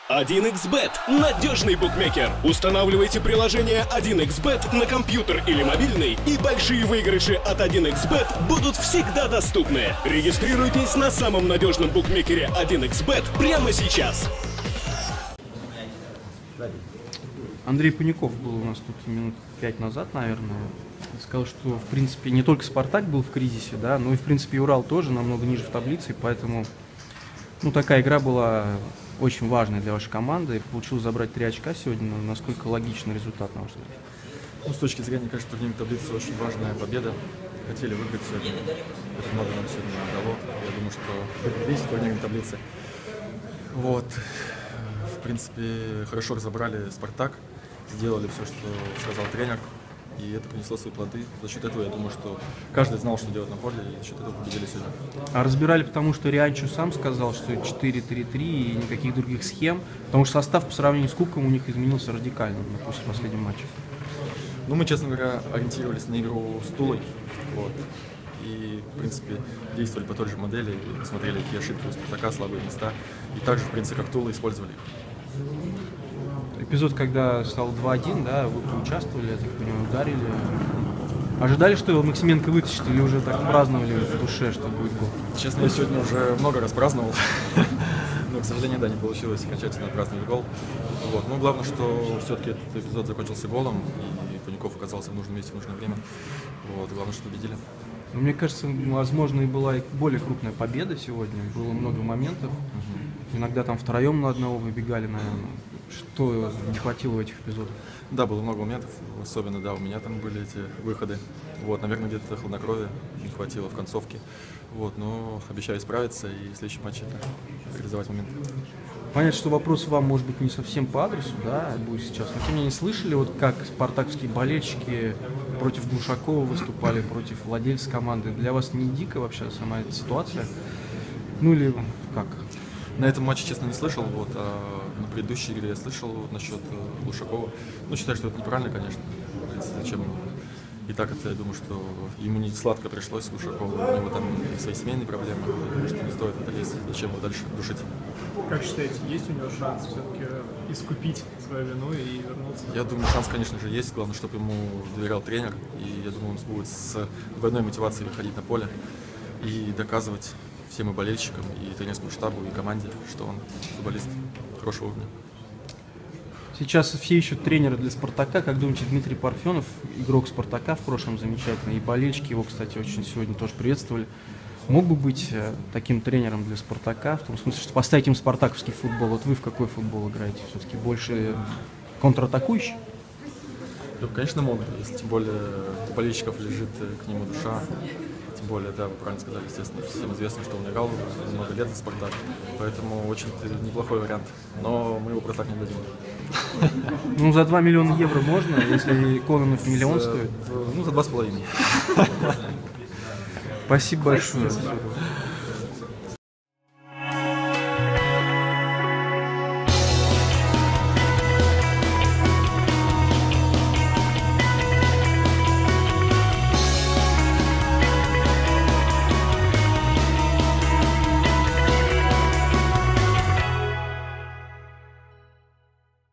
1xBet – надежный букмекер. Устанавливайте приложение 1xBet на компьютер или мобильный, и большие выигрыши от 1xBet будут всегда доступны. Регистрируйтесь на самом надежном букмекере 1xBet прямо сейчас. Андрей Панюков был у нас тут минут 5 назад, наверное. Сказал, что, в принципе, не только «Спартак» был в кризисе, да, но и, в принципе, и «Урал» тоже намного ниже в таблице, поэтому, такая игра была очень важная для вашей команды. Получилось забрать 3 очка сегодня. Насколько логичный результат, на ваш взгляд? С точки зрения, конечно, турнирной таблицы очень важная победа. Хотели выиграть сегодня. Это много нам сегодня дало. Я думаю, что весь турнирной таблицы. В принципе, хорошо разобрали «Спартак», сделали все, что сказал тренер, и это принесло свои плоды. За счет этого, я думаю, что каждый знал, что делать на поле, и за счет этого победили сегодня. А разбирали, потому что Рианчо сам сказал, что 4-3-3 и никаких других схем, потому что состав по сравнению с Кубком у них изменился радикально после последнего матча. Мы, честно говоря, ориентировались на игру с Тулой, и, в принципе, действовали по той же модели, и посмотрели, какие ошибки у «Спартака», слабые места, и также, в принципе, как Тула, использовали их. Эпизод, когда стал 2-1, да, вы поучаствовали, я так понимаю, ударили. Ожидали, что Максименко вытащит, или уже так праздновали в душе, что будет гол? Честно, я сегодня уже много раз праздновал, но, к сожалению, не получилось окончательно отпраздновать гол. Но главное, что все-таки этот эпизод закончился голом, и Панюков оказался в нужном месте в нужное время. Главное, что победили. Мне кажется, возможно, и была более крупная победа сегодня. Было много моментов. Иногда там втроем на одного выбегали, наверное. Что не хватило в этих эпизодах? Да, было много моментов. Особенно, у меня там были эти выходы. Наверное, где-то хладнокровия не хватило в концовке. Но обещаю справиться и в следующем матче реализовать момент. Понятно, что вопрос вам, может быть, не совсем по адресу, да, будет сейчас. Но тем не менее, слышали, как спартаковские болельщики против Глушакова выступали, против владельца команды? Для вас не дико вообще сама эта ситуация? Или как? На этом матче, честно, не слышал, а на предыдущей игре я слышал насчет Глушакова. Считаю, что это неправильно, конечно. Зачем? И так это, я думаю, что ему не сладко пришлось Глушакову, у него там свои семейные проблемы, что не стоит это лезть, зачем его дальше душить. Как считаете, есть у него шанс все-таки искупить свою вину и вернуться? Я думаю, шанс, конечно же, есть. Главное, чтобы ему доверял тренер. И я думаю, он будет с двойной мотивацией выходить на поле и доказывать всем и болельщикам, и тренерскому штабу, и команде, что он футболист хорошего уровня. Сейчас все ищут тренера для «Спартака». Как думаете, Дмитрий Парфенов, игрок «Спартака» в прошлом замечательный, и болельщики его, кстати, очень сегодня тоже приветствовали, мог бы быть таким тренером для «Спартака», в том смысле, что поставить им спартаковский футбол? Вы в какой футбол играете? Все-таки больше контратакующий? Конечно, мог бы, если тем более у болельщиков лежит к нему душа. Тем более, да, вы правильно сказали, естественно, всем известно, что он играл много лет за «Спартак», поэтому очень неплохой вариант, но мы его просто так не дадим. За 2 миллиона евро можно, если Кононов миллион стоит? За 2,5. Спасибо большое.